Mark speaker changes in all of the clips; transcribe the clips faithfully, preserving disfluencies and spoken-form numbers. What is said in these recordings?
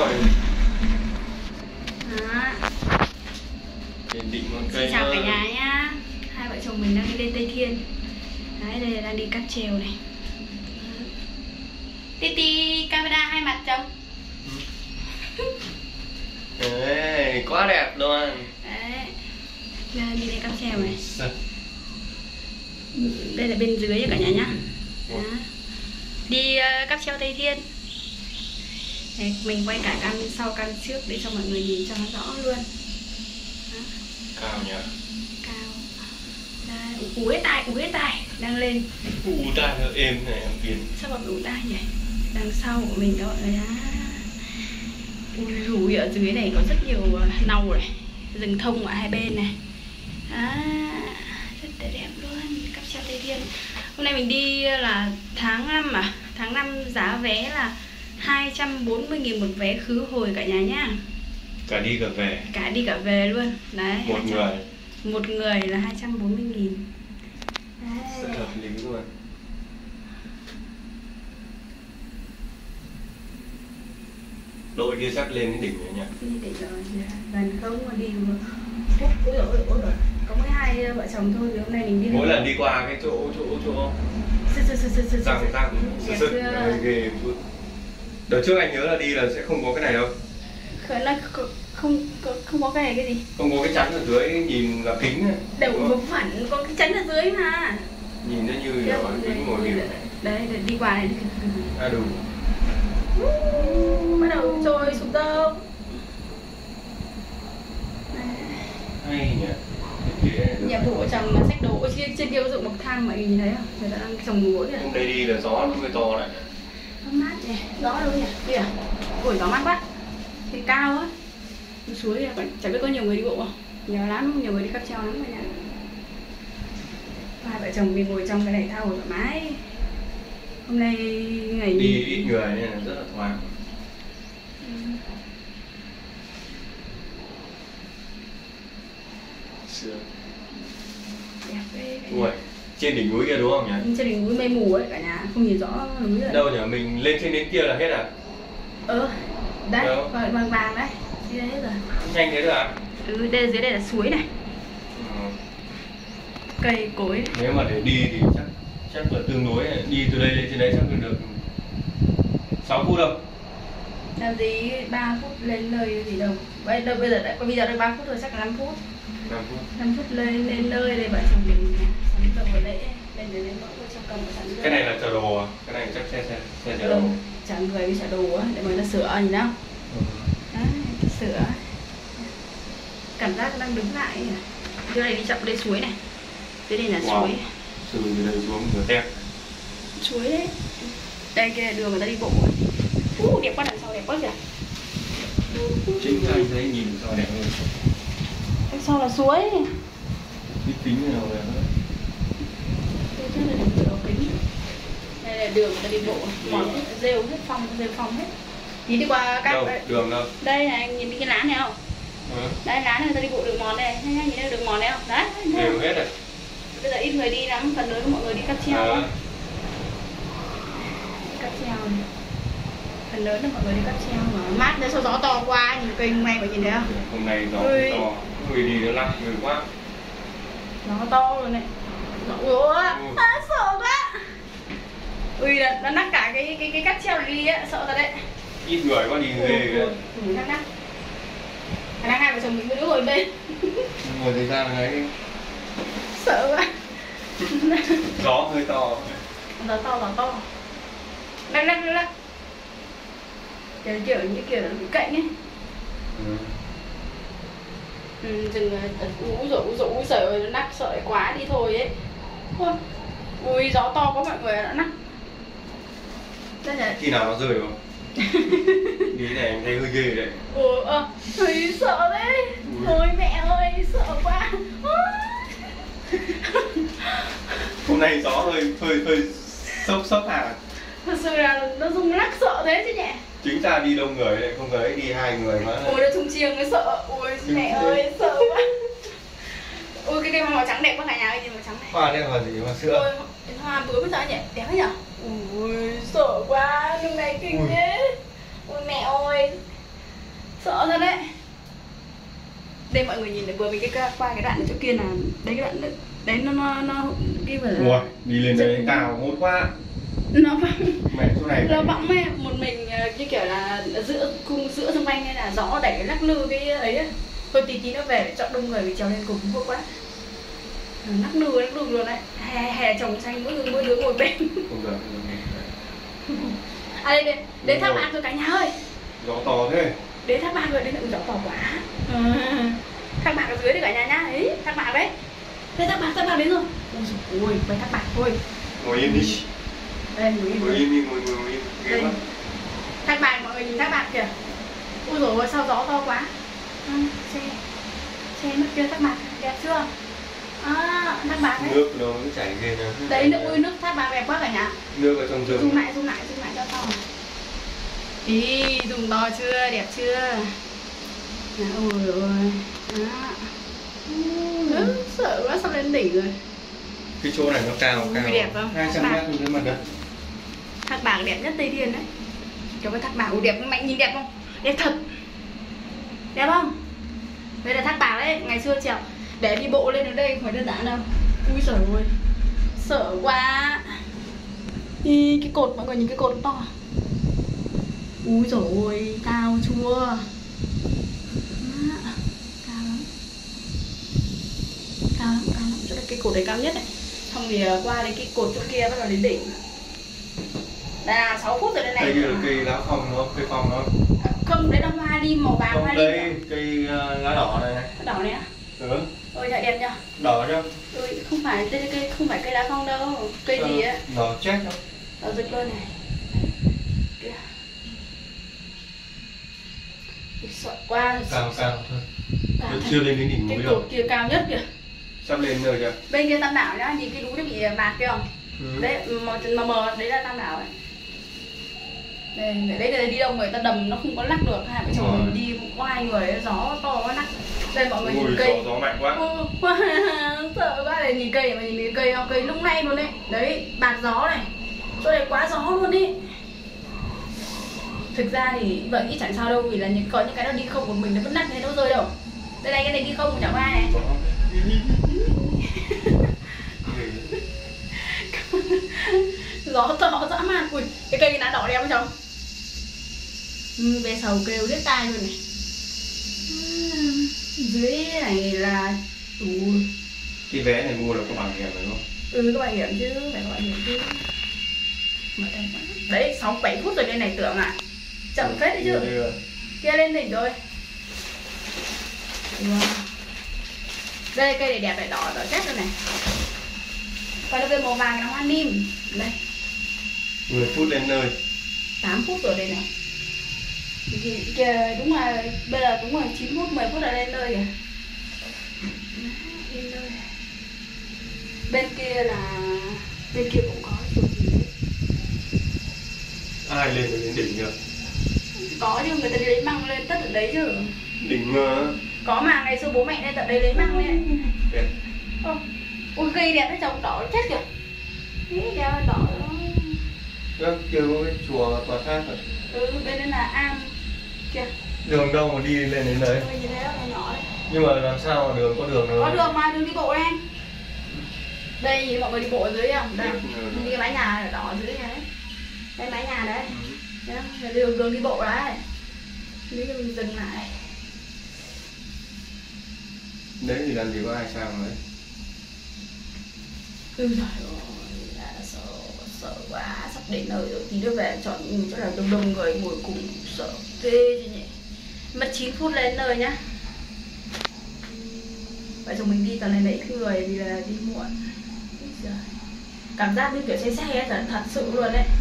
Speaker 1: rồi.
Speaker 2: Đó.
Speaker 1: Định một cây.
Speaker 2: Xin chào cả nhà nhá. Hai vợ chồng mình đang đi lên Tây Thiên. Đấy, đây là đang đi cáp treo này. Titi, camera hai mặt chồng.
Speaker 1: Đấy, quá đẹp luôn.
Speaker 2: Đấy. Đây, đi lên cáp treo này. Đây là bên dưới cho cả nhà nhá. Đó. Đi uh, cáp treo Tây Thiên. Đấy, mình quay cả căn sau căn trước để cho mọi người nhìn cho nó rõ luôn. Đó.
Speaker 1: Cao nhỉ?
Speaker 2: Cao. Đây, ú hết tai, ú hết tai, đang lên.
Speaker 1: Ú tai nó êm này em Kiên.
Speaker 2: Sao bảo ú tai nhỉ? Đằng sau của mình các bạn ơi á. Ui rủi, ở dưới này có rất nhiều nâu này, rừng thông ở hai bên này. À, rất là đẹp luôn, cáp treo Tây Thiên. Hôm nay mình đi là tháng năm à, tháng năm giá vé là hai trăm bốn mươi nghìn một vé khứ hồi cả nhà nhá.
Speaker 1: Cả đi cả về.
Speaker 2: Cả đi cả về luôn. Đấy.
Speaker 1: Một
Speaker 2: hai trăm,
Speaker 1: người.
Speaker 2: Một người là hai trăm bốn mươi nghìn.
Speaker 1: Rất hợp lý luôn. Đội kia sắp lên cái đỉnh rồi nhỉ?
Speaker 2: Đi đỉnh rồi, gần không mà đi mà. Ôi dồi ôi, ôi dồi. Có mỗi hai vợ chồng thôi, hôm nay mình đi.
Speaker 1: Mỗi lần đi qua cái chỗ chỗ chỗ
Speaker 2: Sư sư sư sư sư
Speaker 1: răng răng sư sư ghê chút. Đợt trước anh nhớ là đi là sẽ không có cái này đâu.
Speaker 2: Khởi là không không có không có cái này cái gì?
Speaker 1: Không có cái chắn ở dưới nhìn là kính này.
Speaker 2: Đều một phản có cái chắn ở dưới mà.
Speaker 1: Nhìn nó như kiểu kính ngồi điểm.
Speaker 2: Đấy, để đi qua này.
Speaker 1: À đủ.
Speaker 2: Bắt đầu trôi xuống tôm.
Speaker 1: Hay nhỉ.
Speaker 2: Nhiệm vụ của chồng là xách đồ. Ôi, trên, trên kia có dụng bậc thang mà nhìn thấy không? Người ta đang trồng muối kìa.
Speaker 1: Hôm nay đi là gió nó hơi to này.
Speaker 2: Nó mát nhỉ. Gió đâu nhỉ? Kìa. Ôi gió mát quá. Thì cao á. Suối kìa, chẳng biết có nhiều người đi bộ không? Nhiều lắm, nhiều người đi cáp treo lắm cả nhà. Hai vợ chồng mình ngồi trong cái này thao thoải mái. Hôm nay ngày
Speaker 1: đi ít người nên là rất là thoáng.
Speaker 2: Ừ.
Speaker 1: Sướng.
Speaker 2: Đẹp ghê.
Speaker 1: Ui, trên đỉnh núi kia đúng không nhỉ?
Speaker 2: Trên đỉnh núi mây mù ấy cả nhà, không nhìn rõ núi rồi.
Speaker 1: Đâu nhỉ? Mình lên trên đến kia là hết à?
Speaker 2: Ờ, đấy, vàng vàng vàng đấy. Đi đây hết rồi.
Speaker 1: Nhanh thế rồi à?
Speaker 2: Ừ, đây dưới đây là suối này.
Speaker 1: Ừ.
Speaker 2: Cây cối.
Speaker 1: Nếu mà để đi thì chắc chắc là tương đối đi từ đây lên trên đấy chắc được được sáu phút đâu.
Speaker 2: Làm gì ba phút lên nơi gì đâu. Bây giờ bây giờ đã bây giờ đây ba phút rồi, chắc là năm phút.
Speaker 1: năm phút.
Speaker 2: năm phút lên lên nơi đây vợ chồng mình sắm đồ ở đây lên đến đến mọi người cho cầm sẵn.
Speaker 1: Cái này là chở đồ à? Cái này chắc xe xe xe chở
Speaker 2: ừ,
Speaker 1: đồ.
Speaker 2: chở người với chở đồ á để mà người ta sửa nhìn đâu.
Speaker 1: Ừ.
Speaker 2: Đấy, sửa. Cảm giác đang đứng lại nhỉ. Dưới này đi chậm đây suối này. Dưới đây là
Speaker 1: Wow.
Speaker 2: suối.
Speaker 1: Từ đây xuống rửa tép.
Speaker 2: Suối đấy. Đây kia là đường người ta đi bộ. Ú, đẹp quá, đằng sau đẹp quá kìa.
Speaker 1: Chính anh thấy nhìn sao đẹp hơn.
Speaker 2: Đằng sau là suối.
Speaker 1: Cái kính nào đẹp hơn.
Speaker 2: Đây là đường cửa kính. Đây là đường người ta đi bộ. Mòn hết, rêu hết phong, rêu phong hết. Nhìn đi qua các
Speaker 1: đâu, đường đâu?
Speaker 2: Đây này, nhìn cái lá này không?
Speaker 1: Ừ.
Speaker 2: Đây lá này người ta đi bộ đường mòn đây, thấy nhìn thấy đường mòn đây không? Đấy.
Speaker 1: Đều hết rồi.
Speaker 2: Bây giờ ít người đi lắm, phần lớn mọi người đi cáp treo.
Speaker 1: À.
Speaker 2: Cáp treo này. Phần lớn là mọi người đi cáp treo mà mát đấy, sao gió to quá, nhìn cây hôm nay có nhìn thấy không?
Speaker 1: Hôm nay gió
Speaker 2: Ui.
Speaker 1: to, người đi nó lắc người quá.
Speaker 2: Gió to luôn này. Gió ủa, à, sợ quá. Ui, nó nắc cả cái cái cái cáp treo này đi á, sợ thật đấy.
Speaker 1: Ít người quá đi ghê kìa.
Speaker 2: Ui, nắc nắc. Khả năng hai vợ chồng mình cứ đứng ngồi bên.
Speaker 1: Ngồi thời gian là ấy.
Speaker 2: Sợ quá.
Speaker 1: Gió hơi to.
Speaker 2: Gió to, gió to. Lắc lắc lắc lắc. Kiểu kiểu như kiểu bị cạnh ấy.
Speaker 1: Ừ.
Speaker 2: Ừ, dừng ú rủ ú rủ ú sợ nó nắc sợ quá đi thôi ấy. Ôi, ui gió to quá mọi người nó nắc. Đây là
Speaker 1: Khi nào nó rơi không? Đi này em thấy hơi ghê đấy.
Speaker 2: ủa ờ, thấy sợ đấy. Ôi mẹ ơi sợ quá.
Speaker 1: Hôm nay gió hơi hơi hơi sốc sốc à.
Speaker 2: Thật sự là nó rung lắc sợ thế chứ nhỉ.
Speaker 1: Chính ra đi đông người lại không ấy đi hai người mà.
Speaker 2: Ôi nó chung chiêng nó sợ. Ôi mẹ ơi sợ quá. Ôi cái cây màu trắng đẹp quá cả nhà ơi, nhìn màu trắng này.
Speaker 1: Hoa đây là gì hoa sữa?
Speaker 2: Ôi hoa bướm sao nhỉ, đẹp nhỉ. Ui sợ quá, lúc này kinh thế. Ôi mẹ ơi, Sợ thật đấy. Đây mọi người nhìn được vừa mình cái qua cái đoạn ở chỗ kia là đấy, cái đoạn đấy nó nó nó cái vừa
Speaker 1: Ui, đi lên đấy cao hốt quá.
Speaker 2: Nó vọng.
Speaker 1: Mẹ chỗ này
Speaker 2: Nó vọng ấy, một mình như kiểu là giữa cung giữa xung quanh hay là gió đẩy lắc lư cái ấy ấy. Thôi tí tí nó về để chọn đông người vì trèo lên cùng hốt quá. Lắc lư lắc lư luôn đấy. Hè hè trồng xanh mỗi người mỗi đứa ngồi bên.
Speaker 1: Không được.
Speaker 2: À đây đây, đến Thác Bạc rồi cả nhà ơi.
Speaker 1: Gió to thế.
Speaker 2: Đến Thác Bạc rồi, đến gió to quá. À, Thác Bạc ở dưới đấy cả nhà nhá. Ấy, Thác Bạc đấy. Đây Thác Bạc, Thác Bạc đến rồi. Ôi dồi ôi, quay Thác Bạc thôi.
Speaker 1: Ngồi im đi.
Speaker 2: Đây, ngồi im.
Speaker 1: Ngồi im đi, ngồi ngồi im.
Speaker 2: Đây. Thác Bạc, mọi người nhìn Thác Bạc kìa. Ôi dồi ôi, sao gió to quá. À, xe. Xe mất kia Thác Bạc, đẹp chưa? À, Thác Bạc đấy.
Speaker 1: Nước nó chảy ghê nè.
Speaker 2: Đấy, nước ui nước Thác Bạc đẹp quá cả nhà.
Speaker 1: Nước ở trong rừng.
Speaker 2: Zoom lại, zoom lại, zoom lại cho to. Ý, dùng to chưa, đẹp chưa? À, ôi ôi. Đó. Ừ, sợ quá, sắp lên đỉnh rồi.
Speaker 1: Cái chỗ này nó cao,
Speaker 2: Ui,
Speaker 1: cao.
Speaker 2: đẹp không?
Speaker 1: hai trăm mét xuống dưới mặt đất.
Speaker 2: Thác Bạc đẹp nhất Tây Thiên đấy. Cho cái Thác Bạc, ui đẹp không? Mạnh nhìn đẹp không? Đẹp thật. Đẹp không? Đây là Thác Bạc đấy, ngày xưa trèo để đi bộ lên đến đây không phải đơn giản đâu. Ui giời ơi, sợ quá. Ý, cái cột, mọi người nhìn cái cột to. Ui giời ơi, cao chưa? À, cao lắm. Cao lắm, cao lắm. Chỗ đây cái cột đấy cao nhất này. Xong thì qua đến cái cột chỗ kia bắt đầu đến đỉnh. Là sáu phút rồi đây này.
Speaker 1: Đây kia là cây lá phong đúng không? Cây phong đó.
Speaker 2: Không, đấy là hoa lim màu vàng,
Speaker 1: Không,
Speaker 2: hoa
Speaker 1: cây,
Speaker 2: lim.
Speaker 1: cây uh, lá đỏ này này.
Speaker 2: Đỏ này á?
Speaker 1: Ừ.
Speaker 2: Ôi trời đẹp nhờ.
Speaker 1: Đỏ chưa?
Speaker 2: Ừ, không phải đây cây không phải cây lá phong đâu. Cây
Speaker 1: Sao?
Speaker 2: gì á?
Speaker 1: Đỏ chết đâu.
Speaker 2: Đỏ rực luôn này. Kìa. Sợ quá.
Speaker 1: Cao cao thôi.
Speaker 2: Cao
Speaker 1: Vẫn
Speaker 2: thật.
Speaker 1: chưa lên đến đỉnh
Speaker 2: Cái
Speaker 1: núi
Speaker 2: cột
Speaker 1: đâu.
Speaker 2: kia cao nhất kìa.
Speaker 1: Sắp lên rồi chưa?
Speaker 2: Bên kia Tam Đảo nhá, nhìn cái núi nó bị mạt kia không?
Speaker 1: Ừ.
Speaker 2: Đấy, màu mờ mờ đấy là Tam Đảo ấy. Đây, đấy là đi đâu người ta đầm nó không có lắc được, hai vợ chồng mình đi có hai người gió to quá lắc. Đây mọi người
Speaker 1: Ui,
Speaker 2: nhìn cây.
Speaker 1: gió, gió mạnh quá.
Speaker 2: Ừ, sợ quá này, nhìn cây mà nhìn cái cây không, cây lung lay luôn đấy. Đấy, bạt gió này. Chỗ này quá gió luôn ý. Thực ra thì vợ nghĩ chẳng sao đâu, vì là những có những cái nó đi không một mình nó vẫn lắc thế đâu rơi đâu. Đây này, cái này đi không chẳng ai này. Gió to dã man. Ui, cái cây lá đỏ đẹp không cháu? Ừ, về sầu kêu riết tai luôn này. Ừ, dưới này là ui.
Speaker 1: Cái vé này mua là có bảo hiểm phải không?
Speaker 2: Ừ, có bảo hiểm chứ, phải có bảo hiểm chứ. Đấy, sáu bảy phút rồi đây này tưởng à. Chậm phết đấy chứ. Kia lên đỉnh rồi. Wow. Đây cây này đẹp này, đỏ đỏ chết rồi này. Còn cái màu vàng là hoa nim. Đây.
Speaker 1: mười phút lên nơi.
Speaker 2: tám phút rồi đây này. Thì kia đúng là bây giờ đúng là chín phút mười phút là lên nơi rồi. Lên nơi. Bên kia là bên kia cũng có chuột gì đấy.
Speaker 1: Ai lên được đến đỉnh chưa?
Speaker 2: Có chứ, người ta đi lấy măng lên tất ở đấy chứ.
Speaker 1: Đỉnh uh...
Speaker 2: Có mà ngày xưa bố mẹ lên tận đấy lấy măng lên.
Speaker 1: Đẹp.
Speaker 2: Ô, ôi cây đẹp đấy, trồng đỏ chết kìa. Thế đẹp đỏ đó.
Speaker 1: Đó, kia có cái chùa tòa tháp rồi.
Speaker 2: Ừ, bên đây là am. Kìa.
Speaker 1: Đường đâu mà đi lên đến đấy.
Speaker 2: Ôi, như thế là nhỏ đấy.
Speaker 1: Nhưng mà làm sao mà đường có đường đâu?
Speaker 2: Có đường mà, đường đi bộ đây. Đây nhìn mọi người đi bộ ở dưới không? Đây, đi cái mái nhà ở đỏ ở dưới này đấy. Đây mái nhà đấy. Đấy, là đường, đường đi bộ đấy. Nếu như mình dừng lại.
Speaker 1: Đấy thì làm gì có ai sao đấy.
Speaker 2: Ừ trời ơi, đã sợ, sợ quá, sắp đến nơi rồi, tí nữa về chọn chỗ nào đông đông người ngồi cùng sợ ghê chứ nhỉ. Mất chín phút lên nơi nhá. Vậy chồng mình đi toàn lên đấy người vì là đi muộn. Cảm giác như kiểu xe xe ấy, thật sự luôn đấy.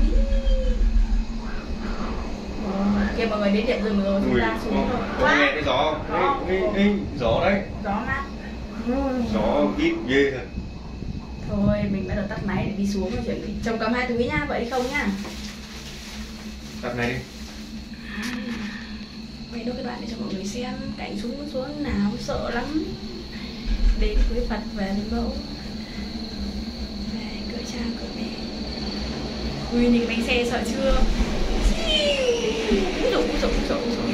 Speaker 2: Kìa mọi người đến điểm dừng rồi, chúng ta xuống rồi.
Speaker 1: Có nghe cái gió không? Ê, ê, ê, gió đấy.
Speaker 2: Gió mát.
Speaker 1: Gió ít ghê thật.
Speaker 2: Thôi mình bắt đầu tắt máy để đi xuống rồi chuẩn bị. Chồng cầm hai túi nhá, vậy đi không nhá.
Speaker 1: Tắt này đi.
Speaker 2: Quay đôi cái đoạn để cho mọi người xem cảnh xuống xuống nào, sợ lắm. Đến với Phật về với mẫu. Về cưỡi cha cưỡi mẹ. Ui nhìn cái bánh xe sợ chưa? Úi dồi, úi dồi, úi dồi, úi dồi.